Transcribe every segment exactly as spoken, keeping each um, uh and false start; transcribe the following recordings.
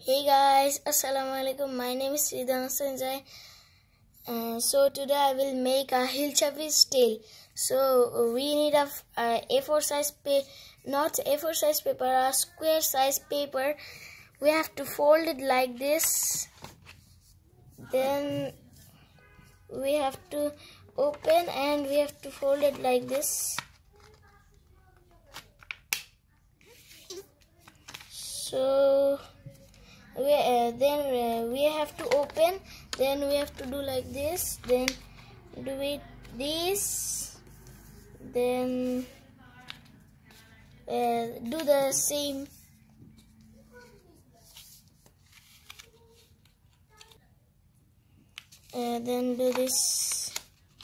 Hey guys, Assalamualaikum. My name is Zain. Uh, so today I will make a Hilsha fish tail. So we need a, a A4 size paper, not A four size paper, a square size paper. We have to fold it like this. Then we have to open and we have to fold it like this. So we, uh, then uh, we have to open, then we have to do like this, then do it this, then uh, do the same. Uh, then do this,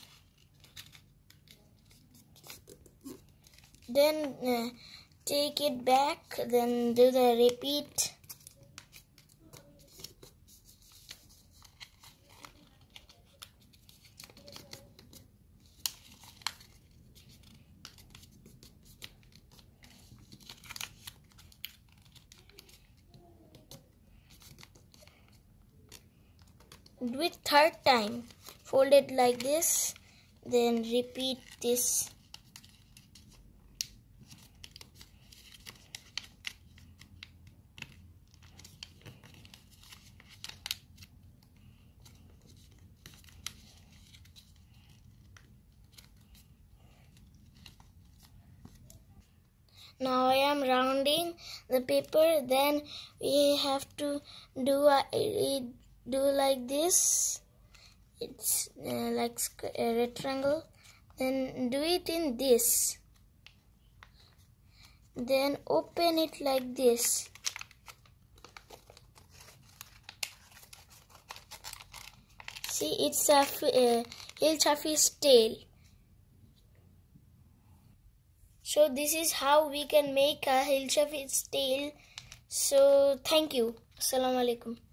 then uh, take it back, then do the repeat. Do it third time. Fold it like this, then repeat this. Now I am rounding the paper, then we have to do a, do like this. It's uh, like a rectangle. Then do it in this. Then open it like this. See, it's a uh, Hilsha fish tail. So this is how we can make a Hilsha fish tail. So thank you. Assalamu alaikum.